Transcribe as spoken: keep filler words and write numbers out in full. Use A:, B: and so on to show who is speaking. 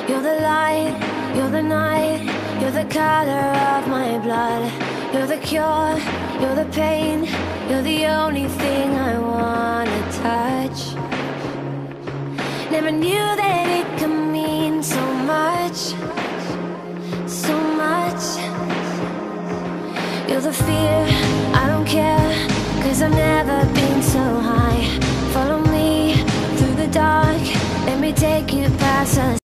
A: You're the light, you're the night, you're the color of my blood. You're the cure, you're the pain, you're the only thing I wanna touch. Never knew that it could mean so much, so much. You're the fear,